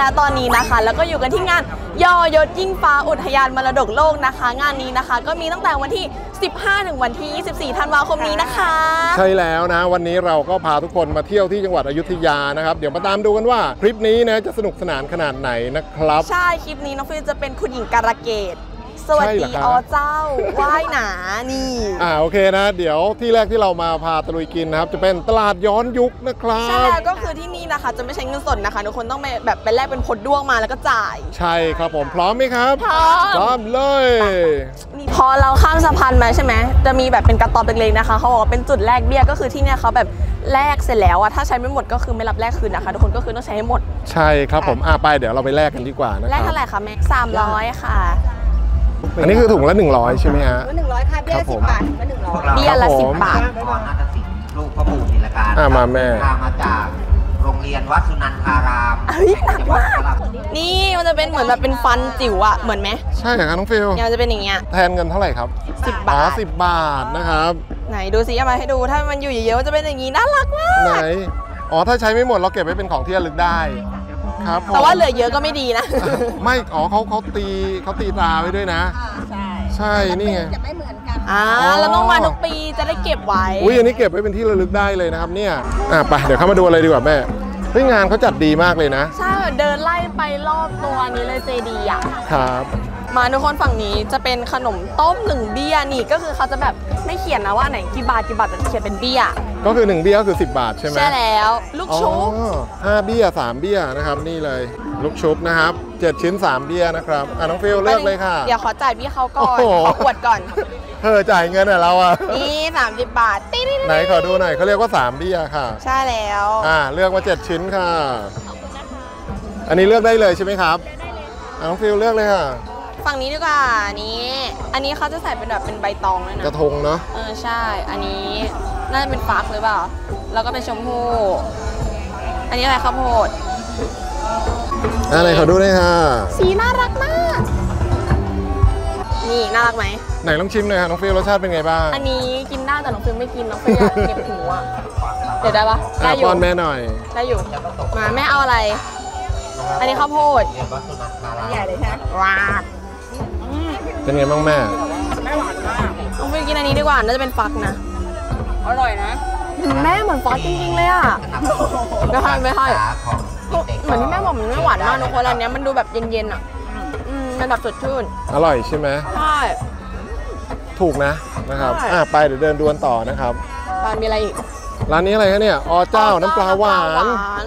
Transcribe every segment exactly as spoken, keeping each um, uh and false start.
นะตอนนี้นะคะแล้วก็อยู่กันที่งานยอยศยิ่งฟ้าอุทยานมรดกโลกนะคะงานนี้นะคะก็มีตั้งแต่วันที่สิบห้าถึงวันที่ยี่สิบสี่ธันวาคมนี้นะคะใช่แล้วนะวันนี้เราก็พาทุกคนมาเที่ยวที่จังหวัดอยุธยานะครับเดี๋ยวมาตามดูกันว่าคลิปนี้นะจะสนุกสนานขนาดไหนนะครับใช่คลิปนี้น้องฟิลจะเป็นคุณหญิงการะเกดสวัสดีอ๋อเจ้าว่ายหนานี่อ่าโอเคนะเดี๋ยวที่แรกที่เรามาพาตะลุยกินนะครับจะเป็นตลาดย้อนยุคนะครับใช่แล้วก็คือที่นี่นะคะจะไม่ใช้เงินสดนะคะทุกคนต้องแบบไปแลกเป็นพดด้วงมาแล้วก็จ่ายใช่ครับผมพร้อมไหมครับพร้อมพร้อมเลยพอเราข้ามสะพานมาใช่ไหมจะมีแบบเป็นกระต๊อบเล็กๆนะคะเขาบอกว่าเป็นจุดแลกเบี้ยก็คือที่เนี่ยเขาแบบแลกเสร็จแล้วอะถ้าใช้ไม่หมดก็คือไม่รับแลกคืนนะคะทุกคนก็คือต้องใช้ให้หมดใช่ครับผมอ่ะไปเดี๋ยวเราไปแลกกันดีกว่านะครับแลกเท่าไหร่คะแม่สามร้อยค่ะอันนี้คือถุงละหนึ่งร้อยใช่ไหมฮะหนึ่งร้อยค่ะเบี้ยสิบบาทก็หนึ่งร้อยเบี้ยละสิบบาทพรนาฏศิลป์ลูกพ่อปู่นิลการอ่ามาแม่มาจากโรงเรียนวัดสุนันทารามเฮ้ยหนักมากนี่มันจะเป็นเหมือนแบบเป็นฟันจิ๋วอะเหมือนไหมใช่ครับน้องฟิลเนี่ยจะเป็นอย่างเงี้ยแทนเงินเท่าไหร่ครับสิบบาทอ๋อสิบบาทนะครับไหนดูสิเอามาให้ดูถ้ามันอยู่เยอะๆจะเป็นอย่างงี้น่ารักมากไหนอ๋อถ้าใช้ไม่หมดเราเก็บไว้เป็นของที่ระลึกได้ครับแต่ว่าเหลือเยอะก็ไม่ดีนะไม่อ๋อเขาเขาตีเขาตีตราไว้ด้วยนะใช่ใช่นี่ไงจะไม่เหมือนกันอ่าเราต้องมาทุกปีจะได้เก็บไว้อุ้ยอันนี้เก็บไว้เป็นที่ระลึกได้เลยนะครับเนี่ยอ่ะไปเดี๋ยวเข้ามาดูอะไรดีกว่าแม่เฮ้ยงานเขาจัดดีมากเลยนะใช่เดินไล่ไปรอบตัวนี้เลยเจดีย์อ่ะครับมาทุกคนฝั่งนี้จะเป็นขนมต้มหนึ่งเบี้ยนี่ก็คือเขาจะแบบไม่เขียนนะว่าไหนกี่บาทกี่บาทแต่เขียนเป็นเบี้ยก็คือหนึ่งเบี้ยก็คือสิบบาทใช่ไหมใช่แล้วลูกชุบห้าเบี้ยสามเบี้ยนะครับนี่เลยลูกชุบนะครับเจ็ดชิ้นสามเบี้ยนะครับอ่ะน้องฟิลเลือกเลยค่ะเดี๋ยวขอจ่ายเบี้ยเขาก่อนขออวดก่อนเธอจ่ายเงินอ่ะเราอ่ะนี่สามสิบบาทไหนขอดูหน่อยเขาเรียกว่าสามเบี้ยค่ะใช่แล้วอ่าเลือกมาเจ็ดชิ้นค่ะอันนี้เลือกได้เลยใช่ไหมครับน้องฟิลเลือกเลยค่ะฝั่งนี้ดีกว่านี้อันนี้เขาจะใส่เป็นแบบเป็นใบตองเลยนะกระทงเนาะเออใช่อันนี้น่าจะเป็นฟักหรือเปล่าแล้วก็เป็นชมพู่อันนี้อะไรข้าวโพดอะไรขอดูเลยค่ะสีน่ารักมากนี่น่ารักไหมไหนลองชิมหน่อยค่ะน้องฟิลรสชาติเป็นไงบ้างอันนี้กินได้แต่น้องฟิลไม่กินน้องฟิลอยากเก็บหูอ่ะเดี๋ยวได้ปะได้อยู่ป้อนแม่หน่อยได้อยู่มาแม่เอาอะไรอันนี้ข้าวโพดใหญ่เลยใช่ไหมว้าเป็นไงบ้างแม่ไม่หวานมากต้องไปกินอันนี้ดีกว่าน่าจะเป็นฟักนะอร่อยนะแม่เหมือนฟักจริงๆเลยอ่ะไม่ค่อยไม่ค่อยเหมือนที่แม่บอกมันไม่หวานมากทุกคนอันนี้มันดูแบบเย็นๆอ่ะมันแบบสดชื่นอร่อยใช่ไหมใช่ถูกนะนะครับอ่ะไปเดี๋ยวเดินดวนต่อนะครับร้านมีอะไรอีกร้านนี้อะไรคะเนี่ยอ๋อเจ้าน้ำปลาหวาน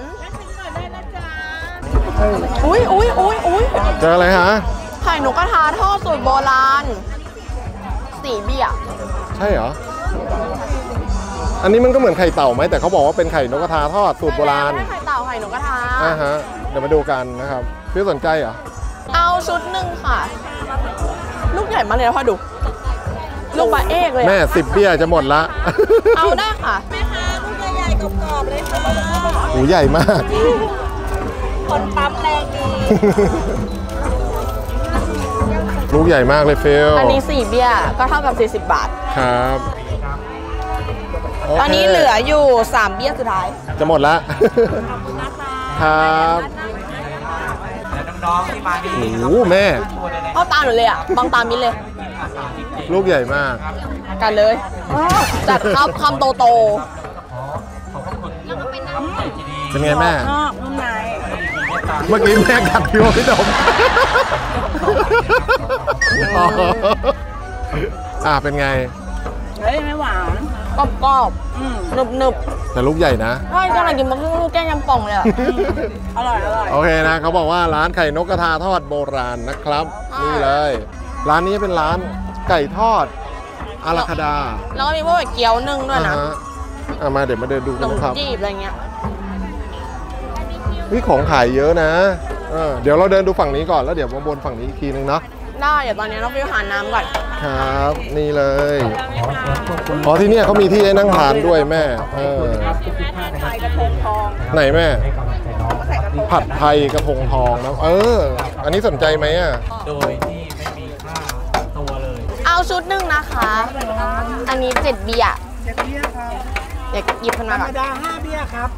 อุ้ยอุ้ยอุ้ยอุ้ยเจออะไรฮะไข่นกกระทาทอดสูตรโบราณสีเบี้ยใช่เหรออันนี้มันก็เหมือนไข่เต่าไหมแต่เขาบอกว่าเป็นไข่นกกระทาทอดสูตรโบราณไข่เต่าไข่นกกระทาอ่าฮะเดี๋ยวมาดูกันนะครับพี่สนใจเหรอเอาชุดหนึ่งค่ะลูกใหญ่มากเลยนะพ่อดูลูกบาเอกเลยแม่สิบเบี้ยจะหมดละเอาได้ค่ะแม่ค้าลูกใหญ่ๆกรอบๆเลยค่ะหูใหญ่มากคนปั๊มแรงดีลูกใหญ่มากเลยเฟลอันนี้สี่เบี้ยก็เท่ากับสี่สิบบาทครับตอนนี้เหลืออยู่สามเบี้ยสุดท้ายจะหมดละครับน้องๆที่มาดีโอ้แม่เข้าตาหนูเลยอ่ะบางตามิดเลยลูกใหญ่มากกันเลยจัดคำคำโตโตเป็นไงแม่นอกนุ่มในเมื่อกี้แม่กัดพี่โอพี่ดมอ่าเป็นไงเฮ้ยไม่หวานกรอบกรอบหนึบหนึบแต่ลูกใหญ่นะใช่กำลังกินมาครึ่งลูกแก้งยำป่องเลยอ่ะอร่อยอร่อยโอเคนะเขาบอกว่าร้านไข่นกกระทาทอดโบราณนะครับนี่เลยร้านนี้เป็นร้านไก่ทอดอาราคาดาแล้วก็มีพวกเกี๊ยวนึ่งด้วยนะอ่ะมาเดี๋ยวมาเดินดูกันครับจีบอะไรเงี้ยนี่ของขายเยอะนะเดี๋ยวเราเดินดูฝั่งนี้ก่อนแล้วเดี๋ยวมาบนฝั่งนี้อีกทีนึงเนาะได้เดี๋ยวตอนนี้เราไปหาน้ำก่อนครับนี่เลยอ๋อที่นี่เขามีที่ให้นั่งทานด้วยแม่เออไหนแม่ผัดไทยกระพงทองนะเอออันนี้สนใจไหมอ่ะโดยที่ไม่มีค่าตัวเลยเอาชุดหนึ่งนะคะอันนี้เจ็ดเบี้ยเจ็ดเบี้ยครับเดี๋ยวหยิบขึ้นมาก่อนธรรมดาห้าเบี้ยครับ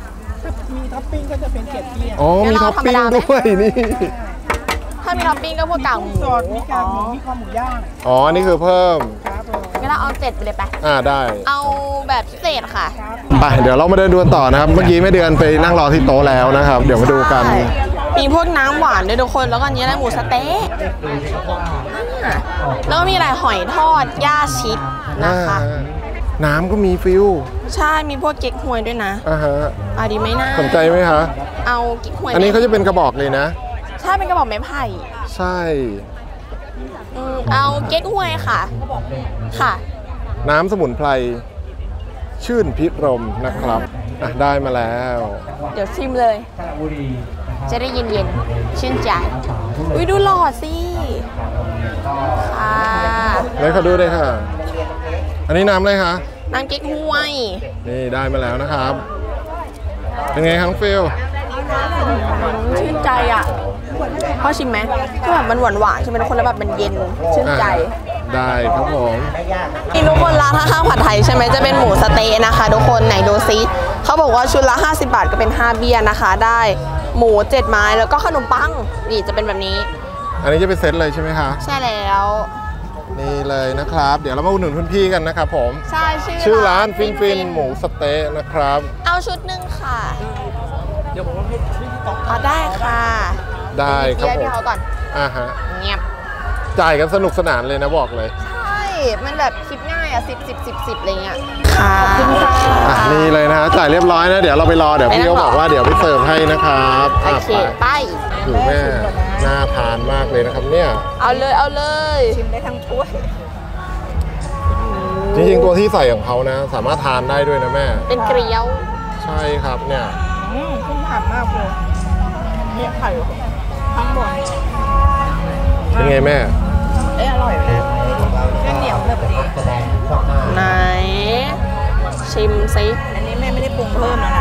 มีท็อปปิ้งก็จะเป็นเกล็ดเบี้ยอ๋อมีท็อปปิ้งด้วยนี่ถ้ามีท็อปปิ้งก็พวกกากหมูสดมีกากหมูมีคอหมูย่างอ๋อนี่คือเพิ่มครับผมงั้นเราเอาเจ็ดไปเลยไปอ่าได้เอาแบบพิเศษค่ะไปเดี๋ยวเรามาเดินดูกันต่อนะครับ เมื่อกี้แม่เดือนไปนั่งรอที่โต๊ะแล้วนะครับ เดี๋ยวมาดูกันใช่มีพวกน้ำหวานด้วยทุกคน แล้วก็อันนี้อะไรหมูสะเต๊ะอ่าแล้วก็มีอะไรหอยทอดย่าชิดนะคะอ่าน้ำก็มีฟิลใช่มีพวกเก๊กฮวยด้วยนะอ่าฮะอ่ะดีไหมนะสนใจไหมคะเอาเก๊กฮวยอันนี้เขาจะเป็นกระบอกเลยนะใช่เป็นกระบอกไม้ไผ่ใช่อืมเอาเก๊กฮวยค่ะ ค่ะน้ำสมุนไพรชื่นพิรมนะครับอ่ะได้มาแล้วเดี๋ยวชิมเลย จะได้เย็นๆชื่นใจ อุ้ยดูหล่อสิค่ะเลยเขาดูเลยค่ะ อันนี้น้ำอะไรคะน้ำเก๊กฮวยนี่ได้มาแล้วนะครับ เป็นไงครับฟิลชื่นใจอ่ะพ่อชิมไหมก็แบบมันหวานหวานๆใช่ไหมทุกคนแล้วแบบมันเย็นชื่นใจได้ครับผมนี่ทุกคนร้านข้างๆผัดไทยใช่ไหมจะเป็นหมูสะเต๊ะนะคะทุกคนไหนดูซิเขาบอกว่าชุดละห้าสิบบาทก็เป็นห้าเบี้ยนะคะ ได้หมูเจ็ดไม้แล้วก็ขนมปังนี่จะเป็นแบบนี้อันนี้จะเป็นเซตเลยใช่ไหมคะใช่แล้วนี่เลยนะครับ เดี๋ยวเรามาอุดหนุนคุณพี่กันนะครับผมใช่ชื่อชื่อร้านฟินฟินหมูสะเต๊ะนะครับเอาชุดหนึ่งค่ะเดี๋ยวผมให้พี่ต๊อกอ๋อได้ค่ะได้ครับเดี๋ยวผมพี่เขาก่อนอ่าฮะเงียบจ่ายกันสนุกสนานเลยนะบอกเลยใช่ มันแบบคิดง่ายอ่ะสิบสิบสิบสิบอะไรเงี้ยค่ะขอบคุณค่ะอ่ะนี่เลยนะฮะจ่ายเรียบร้อยนะเดี๋ยวเราไปรอเดี๋ยวพี่เขาบอกว่าเดี๋ยวไปเสิร์ฟให้นะครับโออ่ะเคไปไปดูแม่น่าทานมากเลยนะครับเนี่ยเอาเลยเอาเลยชิมได้ทั้งถ้วยจริงๆตัวที่ใส่ของเขานะ สามารถทานได้ด้วยนะแม่เป็นเกลียวใช่ครับเนี่ยอืมขึ้นผักมากเลยเนี่ยไข่ทั้งหมดเป็นไงแม่เอ้ยอร่อยเลยเส้นเหนียวแบบนี้ไหน ชิมซิอันนี้แม่ไม่ได้ปรุงเพิ่มแล้วนะ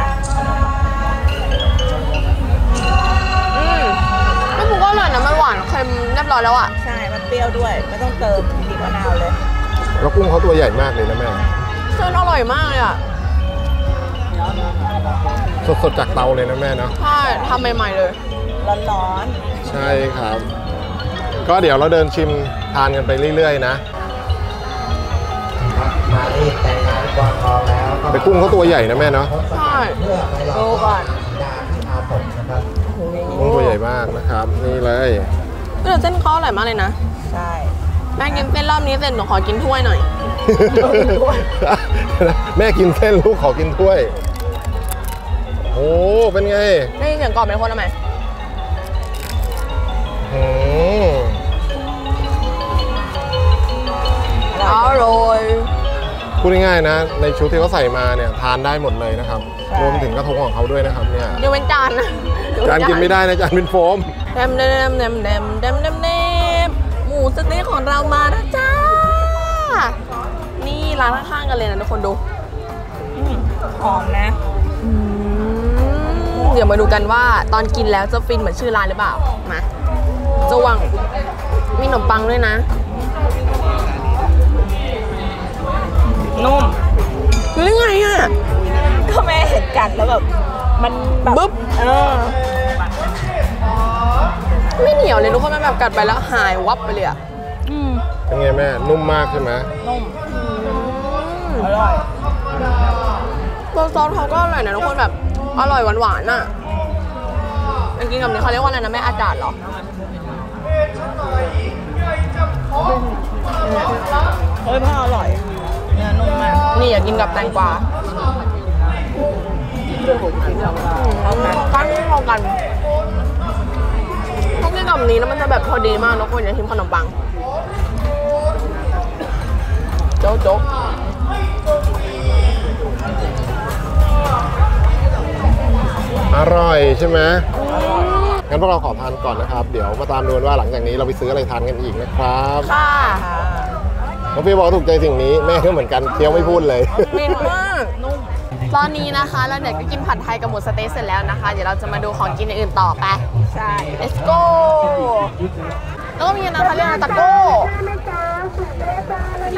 อืมไม่ปรุงก็อร่อยนะมันหวานเค็มเรียบร้อยแล้วอ่ะใช่ มันเปรี้ยวด้วย ไม่ต้องเติมบีบมะนาวเลยแล้วกุ้งเขาตัวใหญ่มากเลยนะแม่เส้นอร่อยมากเลยอ่ะสดๆจากเตาเลยนะแม่เนาะใช่ทำใหม่ๆเลยร้อนใช่ครับ ก็เดี๋ยวเราเดินชิมทานกันไปเรื่อยๆนะมารีบแต่งงานก่อนทองแล้วก็แต่กุ้งเขาตัวใหญ่นะแม่เนาะใช่เพื่อไปรอดูก่อนดาที่อาสมนะครับกุ้งตัวใหญ่มากนะครับ นี่เลยเออเส้นเขาอร่อยมากเลยนะๆ ใช่แม่กินเส้นรอบนี้เสร็จหนูขอกินถ้วยหน่อยแม่กินเส้นลูกขอกินถ้วย โอ้เป็นไงได้ยินเสียงกรอบเป็นคนทำไมอืมอร่อยพูดง่ายๆนะ ในชุดที่เขาใส่มาเนี่ยทานได้หมดเลยนะครับ รวมถึงกระทงของเขาด้วยนะครับเนี่ยเดี๋ยวเป็นจานนะจานกินไม่ได้นะจานเป็นโฟมเดมเดมเดมเดมเดมเดมเดมหมูสะเต๊ะของเรามาแล้วจ้า นี่ร้านข้างๆกันเลยนะทุกคนดูหอมนะเดี๋ยวมาดูกันว่าตอนกินแล้วจะฟินเหมือนชื่อร้านหรือเปล่า มาจ้วง มีขนมปังด้วยนะนุ่มคือยังไงอ่ะก็แม่เห็นกัดแล้วแบบ มันแบบบึ๊บเออไม่เหนียวเลยทุกคนมันแบบกัดไปแล้วหายวับไปเลยอ่ะอืมเป็นไงแม่ นุ่มมากใช่ไหมนุ่ม อร่อยตัวซอสเขาก็อร่อยนะทุกคนแบบอร่อยหวานๆน่ะจริงๆกับนี้เขาเรียกว่าอะไรนะแม่อาจารย์เหรอเฮ้ยพ่ออร่อย เนื้อนุ่มมากนี่อยากกินกับแตงกวาเข้ากันปั้นให้เข้ากันต้องกินกับนี้แล้วมันจะแบบพอดีมากทุกคนอย่าทิ้งขนมปังโจ๊กโจ๊กอร่อยใช่ไหมงั้นพวกเราขอทานก่อนนะครับ เดี๋ยวมาตามดูกันว่าหลังจากนี้เราไปซื้ออะไรทานกันอีกนะครับค่ะน้องพี่บอกถูกใจสิ่งนี้แม่ก็เหมือนกันเคี้ยวไม่พูดเลยมินมากตอนนี้นะคะเราเนี่ยก็กินผัดไทยกับหมูสะเต๊ะเสร็จแล้วนะคะ เดี๋ยวเราจะมาดูของกินอื่นๆต่อไปใช่ let's go แล้วก็มีนะคะเรียกว่าตะโก้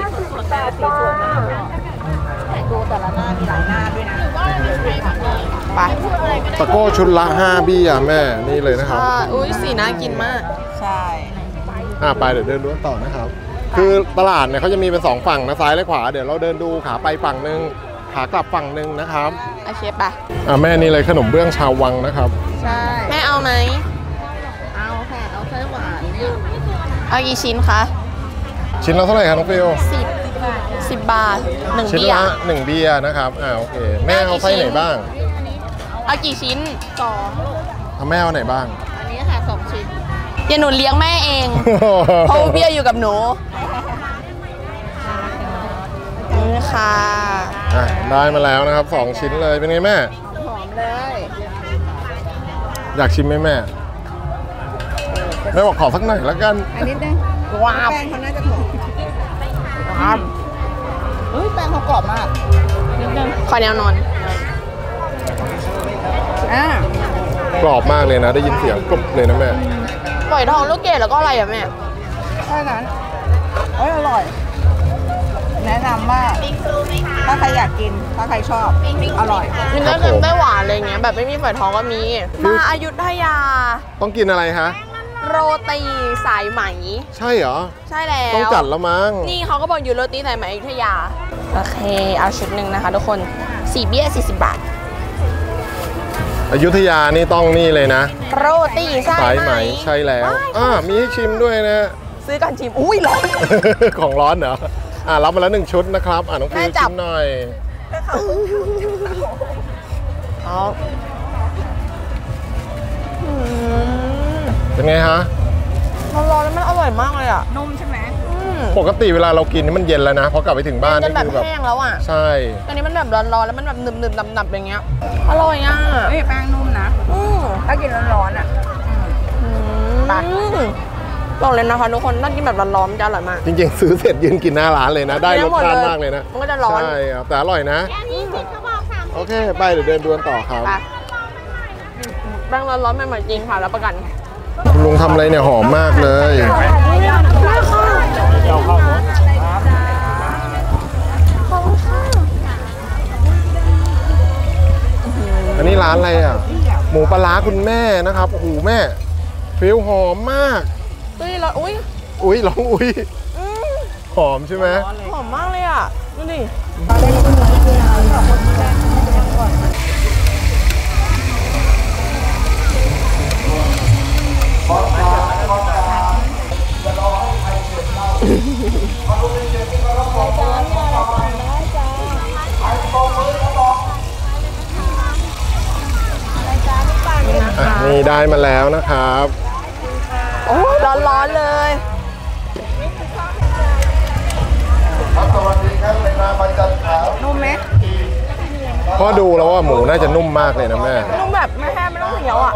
ตาสีสวยมากดูแต่ละหน้ามีหลายหน้าด้วยนะว่าอยู่ไทยแบบนี้ไปตะโก้ชุดละห้าเบี้ยแม่นี่เลยนะครับอ่าอุ้ยสีน่ากินมากใช่อ่าไปเดี๋ยวเดินดูต่อนะครับ คือตลาดเนี่ยเขาจะมีเป็นสองฝั่งนะซ้ายและขวาเดี๋ยวเราเดินดูขาไปฝั่งหนึ่งขากลับฝั่งหนึ่งนะครับโอเคปะอ่าแม่นี่เลยขนมเบื้องชาววังนะครับใช่แม่เอาไหมเอาค่ะเอาไส้หวานเนี่ยเอากี่ชิ้นคะชิ้นละเท่าไหร่ครับน้องฟิวสิบสิบบาทหนึ่งชิ้นเบี้ยละหนึ่งเบี้ยนะครับอ่าโอเคแม่เอาไส้ไหนบ้างเอากี่ชิ้นสองเอาแม่เอาไหนบ้างอันนี้ค่ะสองชิ้นเดี๋ยวหนูเลี้ยงแม่เอง เพราะว่าเบี้ยอยู่กับหนูนี่ค่ะอ่ะได้มาแล้วนะครับสองชิ้นเลยเป็นไงแม่หอมเลยอยากชิมไหมแม่แม่บอกขอสักหน่อยแล้วกันอันนิดนึงว้าวแป้งเขาน่าจะหอมเฮ้ยแป้งเขากรอบมากนิดนึงขอแนวนอนอ่ากรอบมากเลยนะ ได้ยินเสียงกรุบเลยนะแม่ปล่อยทองลูกเกดแล้วก็อะไรอะแม่แค่นั้นเฮ้ยอร่อย แนะนำว่าถ้าใครอยากกิน ถ้าใครชอบ อร่อยมีเนื้อเค็มไต้หวานอะไรเงี้ยแบบไม่มีฝอยทองก็มี มาอยุธยาต้องกินอะไรฮะโรตีสายไหมใช่เหรอใช่แล้วต้องจัดแล้วมั้งนี่เขาก็บอกอยู่โรตีสายไหมอยุธยา โอเค เอาชุดหนึ่งนะคะทุกคนสี่เบี้ยสี่สิบบาทอยุธยานี่ต้องนี่เลยนะโรตีสาสาย ยไหไหมมใช่แล้วว้ายอ่ามีให้ชิมด้วยนะซื้อกันชิม อุ้ยร้อนของร้อนเหรออ่ารับมาแล้วหนึ่งชุดนะครับอ่าน้องฟิแม่วจัชิบมหน่อยเอาเป็นไงฮะร้อนๆแล้วมันอร่อยมากเลยอ่ะนุ่มใช่ไหมอืมปกติเวลาเรากินนี่มันเย็นแล้วนะพอกลับไปถึงบ้านจนี่นแบบคือแบบแห้งแล้วอ่ะใช่ตอนนี้มันแบบร้อนๆแล้วมันแบบหนึบๆหนับๆอย่างเงี้ย อร่อยอ่ะเฮ้ยแป้งนุ่มนะอืมถ้ากินร้อนๆอ่ะอืมบอกเลยนะคะทุกคนถ้ากินแบบร้อนๆมันจะอร่อยมากจริงๆ ซื้อเสร็จยืนกินหน้าร้านเลยนะ ได้รสชาติมากเลยนะมันก็จะร้อนใช่ครับแต่อร่อยนะโอเคไปเดี๋ยวเดินดวนต่อครับไปแป้งร้อนๆใหม่ๆจริงค่ะรับประกันคุณลุงทำอะไรเนี่ยหอมมากเลย อันนี้ร้านอะไรอ่ะ หมูปลาร้าคุณแม่นะครับโอ้โหแม่ฟิลหอมมากเฮ้ยเราอุ้ยอุ้ยร้องอุ้ยอืมหอมใช่ไหมหอมมากเลยอ่ะดูดิอ่ะนี่ได้มาแล้วนะครับโอ้ยร้อนๆเลยนุ่มไหมเพราะดูแล้วว่าหมูน่าจะนุ่มมากเลยนะแม่นุ่มแบบไม่แห้งไม่ต้องเหนียวอ่ะ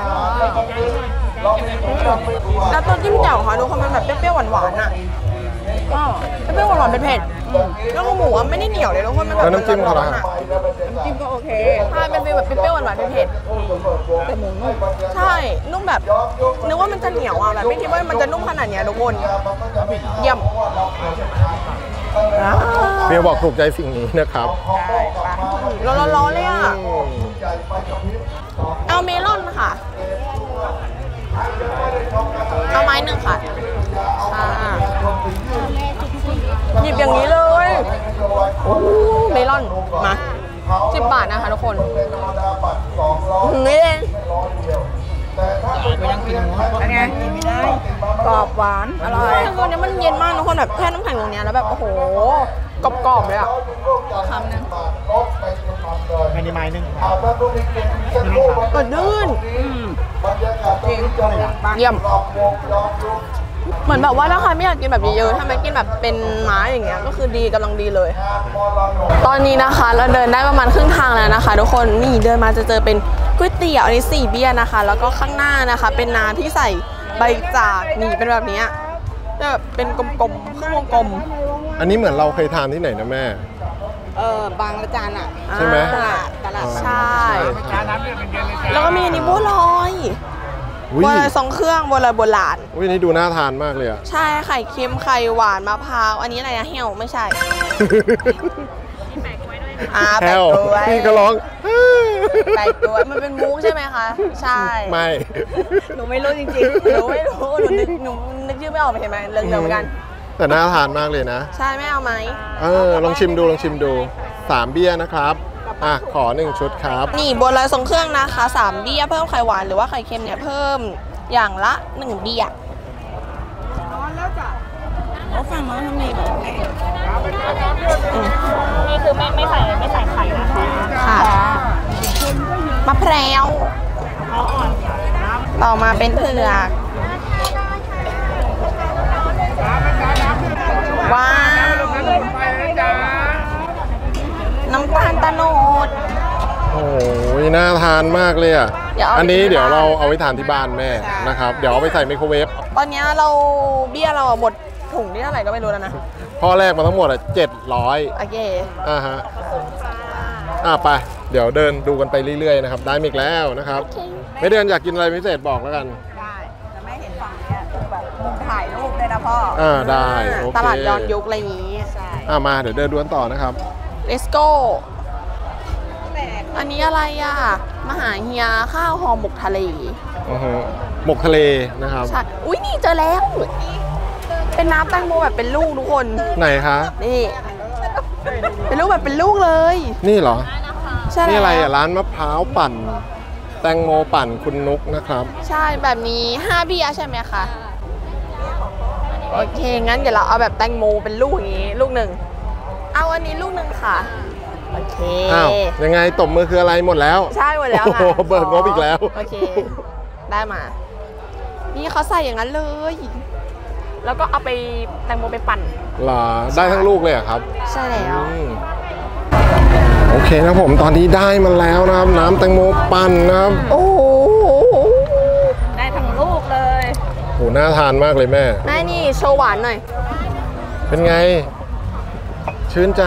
แล้วตัวจิ้มแจ่วค่ะทุกคนมันแบบเปรี้ยวๆหวานๆอ่ะเปรี้ยวๆหวานๆเผ็ดๆแล้วก็หมูอ่ะไม่ได้เหนียวเลยทุกคนมันแบบแล้วน้ำจิ้มเขาล่ะร้อนๆอ่ะน้ำจิ้มก็โอเคใช่เป็นฟีลแบบเปรี้ยวๆหวานๆเผ็ดแต่หมูนุ่มๆใช่นุ่มแบบนึกว่ามันจะเหนียวอ่ะแบบไม่คิดว่ามันจะนุ่มขนาดเนี้ยทุกคนเยี่ยมเฟียบอกถูกใจสิ่งนี้นะครับร้อนๆเลยอ่ะเอาเมลอนค่ะเอาไม้หนึ่งค่ะค่ะหยิบอย่างนี้เลยโอ้เมลอนมาสิบบาทนะคะทุกคนนี่เองเป็นไงกินไม่ได้กรอบหวานอร่อยตัวนี้มันเย็นมากทุกคนแบบแค่น้ำแข็งตรงเนี้ยแล้วแบบโอ้โหกรอบๆเลยอ่ะคำนึงไม่ได้ไม้นึงกดดื้นจริงเยี่ยมเหมือนแบบว่าถ้าใครไม่อยากกินแบบเยอะๆถ้าไม่กินแบบเป็นไม้อย่างเงี้ยก็คือดีกำลังดีเลย ตอนนี้นะคะเราเดินได้ประมาณครึ่งทางแล้วนะคะทุกคนนี่เดินมาจะเจอเป็นก๋วยเตี๋ยวอันนี้สี่เบี้ยนะคะ แล้วก็ข้างหน้านะคะ เป็นน้ำที่ใส่ใบจากนี่เป็นแบบนี้จะแบบเป็นกลมๆครึ่งวงกลมอันนี้เหมือนเราเคยทานที่ไหนนะแม่เออบางละจานอ่ะใช่ไหมตลาดตลาดใช่ใช่แล้วก็มีอันนี้บัวลอยอุ้ยบัวลอยทรงเครื่องบัวลอยโบราณอุ้ยนี่ดูน่าทานมากเลยอะใช่ไข่เค็มไข่หวานมะพร้าวอันนี้อะไรนะเหี่ยวไม่ใช่อ่าแปะแฮวกล้วยพี่ก็ร้องไก่ตัวมันเป็นมุกใช่ไหมคะ ใช่ไม่หนูไม่รู้จริงหนูไม่รู้หนูนึกหนูนึกชื่อไม่ออกเห็นไหมเรื่องเดียวกันแต่น่าทานมากเลยนะใช่ไม่เอาไหมเออลองชิมดูลองชิมดูสามเบี้ยนะครับอ่ะขอหนึ่งชุดครับนี่บัวลอยทรงเครื่องนะคะสามเบี้ยเพิ่มไข่หวานหรือว่าไข่เค็มเนี่ยเพิ่มอย่างละหนึ่งเบี้ยๆร้อนแล้วจ้ะโอ้ฟังน้องทำไมแบบแม่นี่คือไม่ไม่ใส่ไม่ใส่ไข่นะคะค่ะมะพร้าวต่อมาเป็นเผือกว้าวน้ำตาลตะโนดโอ้ยน่าทานมากเลยอ่ะเดี๋ยวเอาไปอันนี้ที่เดี๋ยวบ้านเราเอาไว้ทานที่บ้านแม่นะครับ เดี๋ยวเอาไปใส่ไมโครเวฟตอนนี้เราเบี้ยเราอะหมดถุงที่เท่าไหร่ก็ไม่รู้แล้วนะพ่อแรกมาทั้งหมดอ่ะเจ็ดร้อยโอเคอ่าฮะอ่ะไป เดี๋ยวเดินดูกันไปเรื่อยๆนะครับ ได้มิกแล้วนะครับ ไม่เดินอยากกินอะไรพิเศษบอกแล้วกันได้แต่แม่เห็นฝั่งเนี้ยคือแบบมุมถ่ายรูปเลยนะพ่ออ่าได้โอเคตลาดย้อนยุคอะไรอย่างนี้ใช่อ่ามาเดี๋ยวเดินดูกันต่อนะครับ Let's go อันนี้อะไรอ่ะมหาเฮียข้าวห่อหมกทะเลอือฮึหมกทะเลนะครับใช่อุ้ยนี่เจอแล้ว เป็นน้ำแตงโมแบบเป็นลูกทุกคนไหนคะนี่ เป็นลูกแบบเป็นลูกเลยนี่เหรอใช่นี่อะไรแล้วอ่ะร้านมะพร้าวปั่น แตงโมปั่นคุณนุกนะครับใช่แบบนี้ห้าเบี้ยใช่ไหมคะ โอเค งั้นเดี๋ยวเราเอาแบบแตงโมเป็นลูกอย่างนี้ ลูกหนึ่ง เอาอันนี้ลูกหนึ่งค่ะ โอเคอ้าว ยังไงตบมือคืออะไรหมดแล้วใช่หมดแล้วค่ะโอ้โหเบิกงบอีกแล้วโอเค ได้มา นี่เขาใส่อย่างนั้นเลย แล้วก็เอาไปแตงโมไปปั่นเหรอ ได้ทั้งลูกเลยเหรอครับใช่แล้วอืมโอเคนะผมตอนนี้ได้มาแล้วนะครับ น้ำแตงโมปั่นนะครับโอ้โหได้ทั้งลูกเลยโหน่าทานมากเลยแม่แม่นี่โชว์หวานหน่อยเป็นไง ชื่นใจ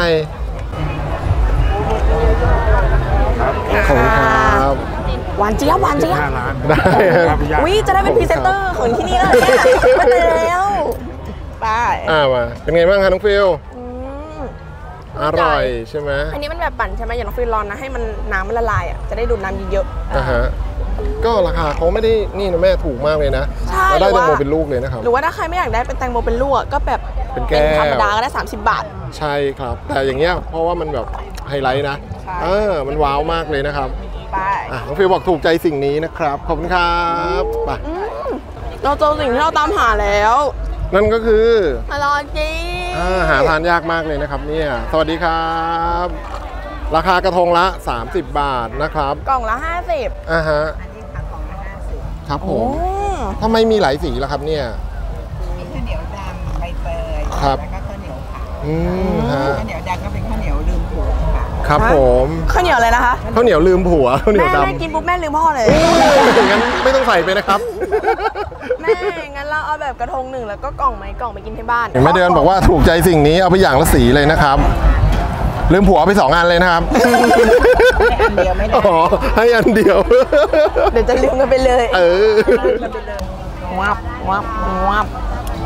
ขอบคุณครับหวานเจี๊ยบหวานเจี๊ยบได้ครับอุ้ยจะได้เป็นพรีเซนเตอร์ของที่นี่แล้วเนี่ยมาแล้วไปอ่ามา เป็นไงบ้างคะน้องฟิลอืมอร่อยใช่ไหมอันนี้มันแบบปั่นใช่ไหมอย่างน้องฟิลลอนนะให้มันน้ำมันละลายอ่ะจะได้ดูดน้ำเยอะอ่าฮะ ก็ราคาเขาไม่ได้นี่นะแม่ถูกมากเลยนะใช่เราได้หรือแตงว่าโมเป็นลูกเลยนะครับๆหรือว่าถ้าใครไม่อยากได้เป็นแตงโมเป็นลูกอะก็แบบเป็นแก้วธรรมดาก็ได้สามสิบบาทใช่ครับ แต่อย่างเงี้ยเพราะว่ามันแบบไฮไลท์นะเออมันว้าวมากเลยนะครับไปอ่ะน้องฟิลบอกถูกใจสิ่งนี้นะครับ ขอบคุณครับไปอืมเราเจอสิ่งที่เราตามหาแล้วนั่นก็คืออร่อยจริงอ่าหาทานยากมากเลยนะครับเนี่ยสวัสดีครับ ราคากระทงละ สามสิบบาทนะครับกล่องละห้าสิบอ่าฮะอันนี้ทางของละห้าสิบครับผโอ้มทำไมมีหลายสีล่ะครับเนี่ยมีข้าวเหนียวดำใบเตยครับแล้วก็ข้าวเหนียวขาวอืมฮะข้าวเหนียวดำก็เป็นข้าวเหนียวลืมผัวค่ะครับผมข้าวเหนียวเลยนะคะข้าวเหนียวลืมผัวข้าวเหนียวแม่ดำแม่กินปุ๊บแม่ลืมพ่อเลยงั้นไม่ต้องใส่ไปนะครับแม่งั้นเราเอาแบบกระทงหนึ่งแล้วก็กล่องไหมกล่องไปกินที่บ้านเห็นแม่เดือนบอกว่าถูกใจสิ่งนี้เอาไปอย่างละสีเลยนะครับ ลืมผัวเอาไปสองอันเลยนะครับอันเดียวไม่ได้อ๋อให้อันเดียวเดี๋ยวจะลืมกันไปเลยเออวับวับวับ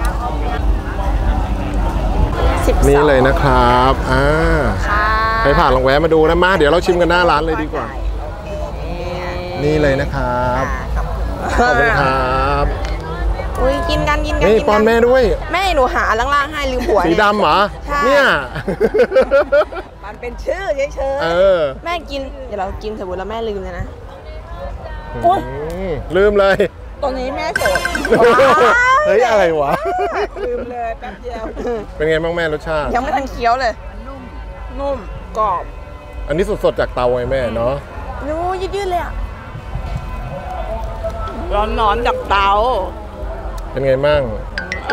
สิบสองนี่เลยนะครับอ่าค่ะใครผ่านลองแวะมาดูนะมาเดี๋ยวเราชิมกันหน้าร้านเลยดีกว่า นี่เลยนะครับ ขอบคุณครับอุ้ยกินกันกินกันนี่กิปอนแม่ด้วยแม่หนูหาอันล่างๆให้ลืมผัวสีเนี่ยดำเหรอใช่เนี่ยมันเป็นชื่อเฉยเออแม่กินเดี๋ยวเรากินสมมติแล้วแม่ลืมเลยนะอืมลืมเลยๆตัวนี้แม่โสดเฮ้ยอะไรวะลืมเลยแป๊บเดียวเป็นไงบ้างแม่รสชาติยังไม่ทันเคี้ยวเลยนุ่มกรอบอันนี้สดๆจากเตาไงแม่เนาะนูยืดๆเลยอ่ะร้อนๆจากเตาเป็นไงมั่งโอ้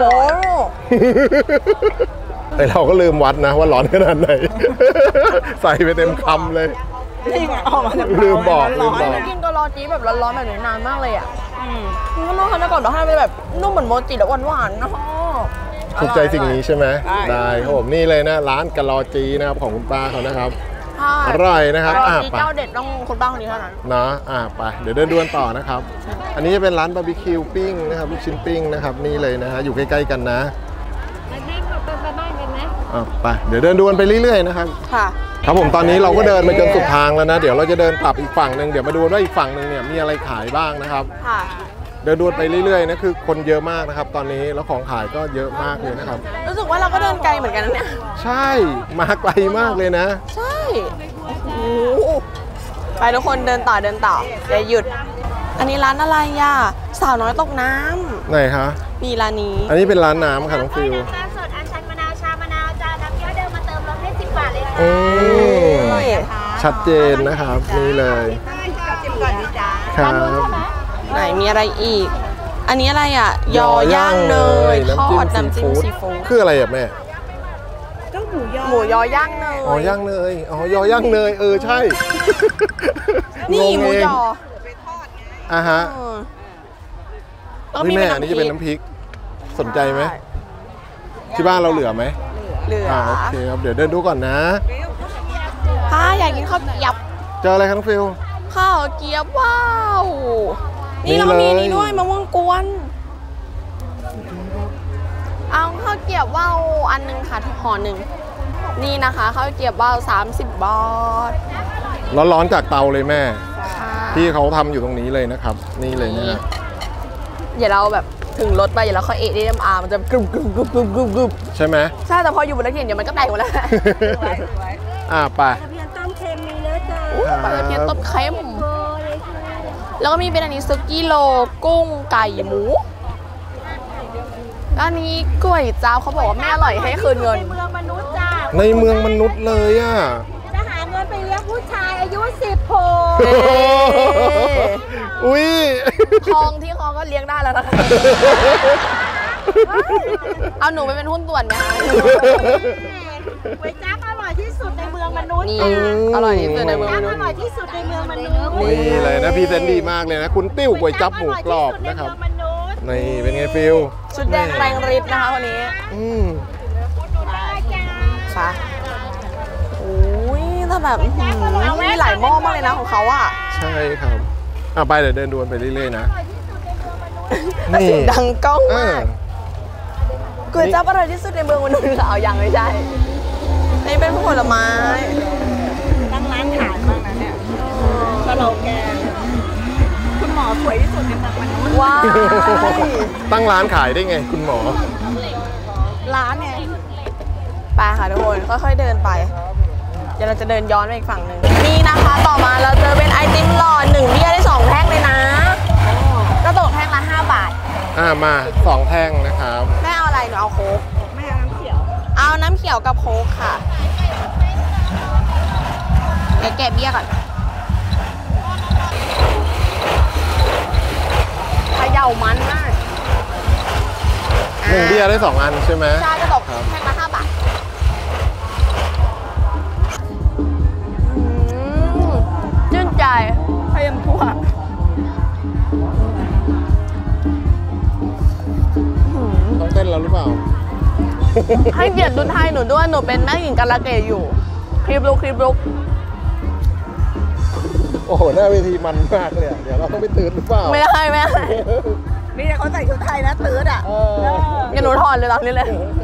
แต่เราก็ลืมวัดนะว่าร้อนขนาดไหน ใส่ไปเต็มคำเลยนี่ไงออกมาจากเตาลืมบอกร้นๆลืมบอกไม่กินกะลอจีแบบร้อนๆแบบนี้นานมากเลยอ่ะมันก็นอกจากก่อนเราให้มันแบบนุ่มเหมือนโมจิแล้วหวานๆนะถูกใจสิ่งนี้ใช่ไหมได้ครับผมนี่เลยนะร้านกะลอจีนะครับของคุณป้าเขานะครับใช่อร่อยนะครับกะลออ่ะจีไปเจ้าเด็ดต้องคนบ้าคนนี้เท่านั้นเนาะอ่ะไปเดี๋ยวเดินดวนต่อนะครับ อันนี้จะเป็นร้านบาร์บีคิวปิ้งนะครับลูกชิ้นปิ้งนะครับนี่เลยนะฮะอยู่ใกล้ๆกันนะไปแม่ไปไปบ้านกันนะอ่ะไปเดี๋ยวเดินดวนไปเรื่อยๆนะครับค่ะครับผมตอนนี้เราก็เดินมาจนสุดทางแล้วนะเดี๋ยวเราจะเดินกลับอีกฝั่งหนึ่งเดี๋ยวมาดูว่าอีกฝั่งหนึ่งเนี่ยมีอะไรขายบ้างนะครับค่ะเดินดูไปเรื่อยๆนะคือคนเยอะมากนะครับตอนนี้แล้วของขายก็เยอะมากเลยนะครับรู้สึกว่าเราก็เดินไกลเหมือนกันนะเนี่ยใช่มาไกลมากเลยนะใช่โอ้โหไปทุกคนเดินต่อเดินต่ออย่าหยุด อันนี้ร้านอะไรอ่ะสาวน้อยตกน้ำไหนคะมีร้านนี้อันนี้เป็นร้านน้ำค่ะน้องฟิวน้ำตาลสดอัญชันมะนาวชามะนาวจานน้ำเกี๊ยวเดิมมาเติมลดให้สิบบาทเลยค่ะอืมนี่ชัดเจนนะครับนี่เลยจิ้มก่อนดีจ้าครับไหนมีอะไรอีก อันนี้อะไรอ่ะ ยอย่างเนยทอดน้ำจิ้มซีฟู้ดคืออะไรอ่ะแม่ก็หมูยอหมูยอย่างเนยอ๋อย่างเนยอ๋อยอย่างเนยเออใช่นี่งงหมูเองยออ่ะฮะเออแล้วก็นี่มีแม่เป็นอันนี้น้ำพจะริเป็นกน้ำพริกสนใจไหมที่บ้านเราเหลือไหมเหลืออ่าโอเคครับเดี๋ยวเดินดูก่อนนะถ้าอยากกินข้าวเกรี๊ยบเจออะไรครับน้องฟิวข้าวเกรี๊ยบว้าวนี่นี่เรามีเลยนี่ด้วยมะม่วงกวน เอาข้าวเกรี๊ยบว่าวอันหนึงค่ะห่อหนึ่งนี่นะคะข้าวเกรี๊ยบว่าวสามสิบบาทร้อนๆจากเตาเลยแม่ค่ะที่เขาทำอยู่ตรงนี้เลยนะครับ นี่เลยนะฮะเดี๋ยวเราแบบถึงรถไปเดี๋ยวเราค่อยเอเดมอาร์มันจะกรุบกรุบกรุบกรุบกรุบกรุบใช่ไหมใช่แต่พออยู่บนรถเข็นเดี๋ยวมันก็แตกหมดแล้วอ่าไปเพียงต้มเค็มมีเลยจ้าอู้ปลาตะเพียนต้มเค็มแล้วก็มีเป็นอันนี้ซุกี้โลกุ้งไก่หมูอันนี้ก๋วยจั๊บเขาบอกว่าไม่อร่อยให้คืนเงินเมืองมนุษย์จ้าในเมืองมนุษย์เลยอ่ะจะหาเงินไปเลี้ยงผู้ชายอายุสิบหกเอ๊ะอุ้ยทองที่คอก็เลี้ยงได้แล้วนะคะ เอาหนูไปเป็นหุ้นส่วนไหมคะก๋วยจั๊บอร่อยที่สุดในเมืองมนุษย์นี่อร่อยที่สุดในเมืองมนุษอย์ร่อยที่สุดในเมืองมนุษย์นี่เลยนะพรีเซนต์ดีมากเลยนะคุณติ้วก๋วยจั๊บหมูกรอบนะครับก๋วยจั๊ออยที่สุดในเมืองมนุษย์นี่เป็นไงฟิลชุดแดงแรงฤทธิ์นะคะคนนี้อืมค่ะโอ้ยแต่แบบอื้อหือมีหลายหม้อมากเลยนะของเขาอ่ะใช่ครับอ่ะไปเดี๋ยวเดินดูกันไปเรื่อยๆนะแล้วเสียงดังก้องเอมาอกก๋วยจั๊บอร่อยที่สุดในเมืองมนุษย์เอายังไม่ใช่นี่เป็นผลไม้ตั้งร้านขายบ้างนะเนี่ยสโลแกนคุณหมอสวยที่สุดในเมืองมนุษย์ว้ายตั้งร้านขายได้ไงคุณหมอร้านเนี่ยไปค่ะทุกคนค่อยๆเดินไป เดี๋ยวเราจะเดินย้อนไปอีกฝั่งหนึ่งนี่นะคะต่อมาเราเจอเป็นไอติมหลอดหนึ่งเบี้ยได้สองแท่งเลยนะ ก็ตกแท่งละห้าบาทอ่ามาสองแท่งนะครับแม่เอาอะไรหนูเอาโค้กไม่เอาน้ำเขียวเอาน้ำเขียวกับโค้กค่ะเดี๋ยวแกะเบี้ยก่อนเขย่ามันมากหนึ่งเบียร์ได้สองอันใช่ไหมใช่ก็ตกแท่งละห้าบาทอืมชื่นใจเค็มทั่วอื้อหือต้องเต้นแล้วหรือเปล่าให้เกียรติดุนไทยหนูด้วย หนูเป็นแม่หญิงกาลเกตอยู่ คลิปลุกคลิปลุกโอ้โหหน้าเวทีมันมากเลยอะเดี๋ยวเราต้องไปตื่นหรือเปล่าไม่ได้ไม่ได้นี่เขาใส่ชุดไทยนะตืดอ่ะเอองั้นหนูถอดเลยตอนนี้เลย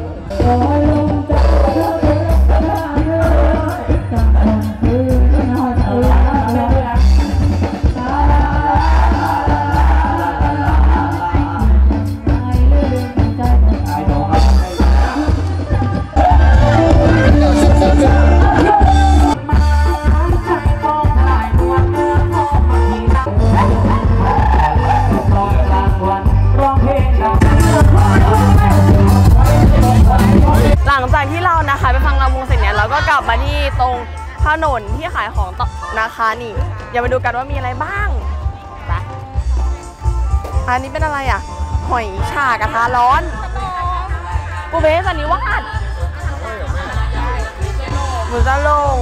หลังจากที่เรานะคะไปฟังลำวงเสร็จเนี่ยเราก็กลับมาที่ตรงถนนที่ขายของต่อนะคะนี่อย่าไปดูกันว่ามีอะไรบ้างไปอันนี้เป็นอะไรอ่ะ หอยฉากกระทะร้อนปูเบสอันนี้วาดหมูจะลง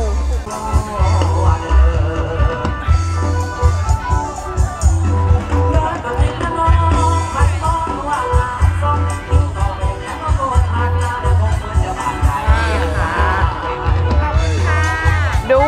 ดู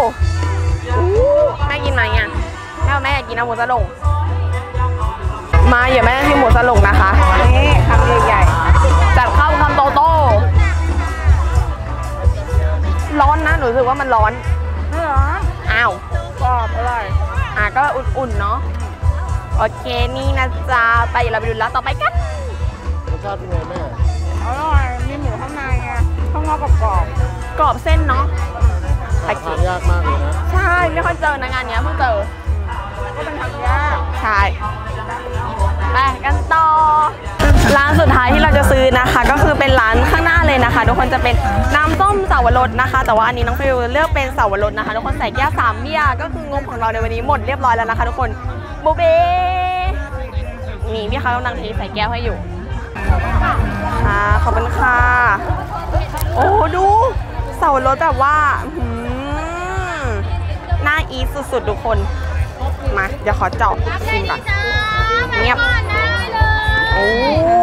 แม่กินไหมอ่ะแม่แม่อยากกินเอาหมูสลงมาอย่าแม่ให้หมูสลงนะคะนี่คำใหญ่จัดข้าวคำโตโตร้อนนะหนูรู้สึกว่ามันร้อนไม่เหรออ้าวกรอบอร่อยอ่ะก็อุ่นๆเนาะโอเคนี่นะจ๊ะไปเราไปดูร้านต่อไปกันรสชาติเป็นไงแม่อร่อย มีหมูข้างในไงข้างนอกกรอบกรอบเส้นเนาะไปทากินนยากมากเลยนะใช่ไม่ค่อยเจอนะงานเนี้ยเพิ่งเจอๆก็เป็นทางยากใช่ไปกันต่อร้านสุดท้ายที่เราจะซื้อนะคะ ก็คือเป็นร้านข้างหน้าเลยนะคะ ทุกคนจะเป็นน้ำส้มสาวรสนะคะ แต่ว่าอันนี้น้องฟิวเลือกเป็นสาวรสนะคะทุกคนใส่แก้วสามเบี้ยก็คืองบของเราในวันนี้หมดเรียบร้อยแล้วนะคะทุกคนโบเบนี่พี่เขากำลังเทใส่แก้วให้อยู่ค่ะขอบคุณค่ะโอ้ดูสาวรสแบบว่าอื้อหือน่าอีทสุดๆทุกคนมาเดี๋ยวขอเจาะชิมก่อนเงียบโอ้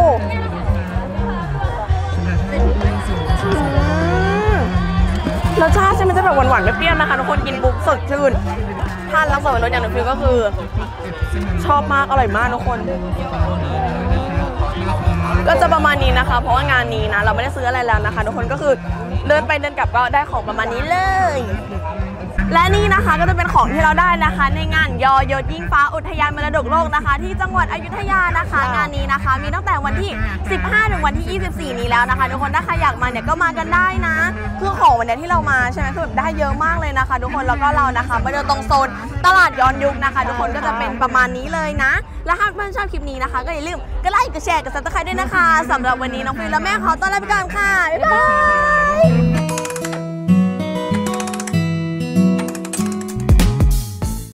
รสชาติใช่ไหมจะแบบหวานๆเปรี้ยวๆนะคะทุกคนกินปุ๊บสดชื่นทานแล้วสวยรสอย่างหนึ่งฟิวก็คือชอบมากอร่อยมากทุกคนก็จะประมาณนี้นะคะเพราะว่างานนี้นะเราไม่ได้ซื้ออะไรแล้วนะคะทุกคนก็คือเดินไปเดินกลับก็ได้ของประมาณนี้เลยและนี่นะคะก็จะเป็นของที่เราได้นะคะในงานยอยศยิ่งฟ้าอุทยานมรดกโลกนะคะที่จังหวัดอยุธยานะคะงานนี้นะคะมีตั้งแต่วันที่สิบห้าถึงวันที่ยี่สิบสี่นี้แล้วนะคะทุกคนถ้าใครอยากมาเนี่ยก็มากันได้นะคือของวันนี้ที่เรามาใช่ไหมคือแบบได้เยอะมากเลยนะคะทุกคนแล้วก็เรานะคะมาเดินตรงโซนตลาดย้อนยุคนะคะทุกคนก็จะเป็นประมาณนี้เลยนะและถ้าเพื่อนชอบคลิปนี้นะคะก็อย่าลืมกดไลค์กดแชร์กดซับสไครต์ด้วยนะคะสำหรับวันนี้น้องฟิวและแม่ขอต้อนรับไปก่อนค่ะบ๊ายบาย